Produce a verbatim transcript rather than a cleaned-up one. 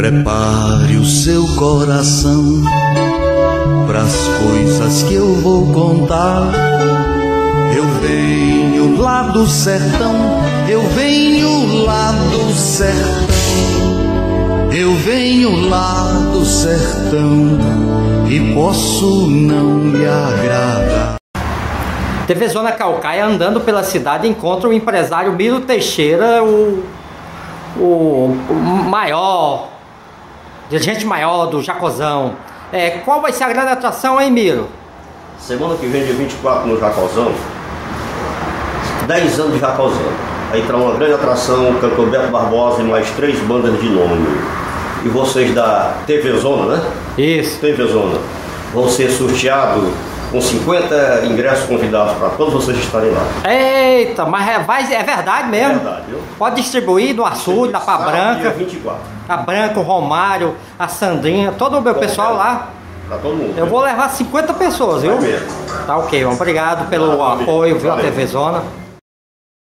Prepare o seu coração pras coisas que eu vou contar. Eu venho lá do sertão, eu venho lá do sertão, eu venho lá do sertão e posso não lhe agradar. T V Zona Caucaia, andando pela cidade, encontra o empresário Miro Teixeira, o, o, o maior, dirigente maior do Jacozão. É, qual vai ser a grande atração, hein, Miro? Semana que vem, dia vinte e quatro, no Jacozão, dez anos de Jacozão. Aí terá uma grande atração, o cantor Beto Barbosa e mais três bandas de nome. E vocês da T V Zona, né? Isso. T V Zona vão ser sorteados com cinquenta ingressos convidados para todos vocês estarem lá. Eita, mas é, vai, é verdade mesmo? É verdade, viu? Pode distribuir do açude, da Pá Branca. Dia vinte e quatro. A Branca, o Romário, a Sandrinha, todo o meu Bom, pessoal lá. Pra todo mundo. Eu vou levar cinquenta pessoas, viu? Vai mesmo. Tá ok, obrigado pelo Obrigado, apoio, viu, a Valeu. T V Zona.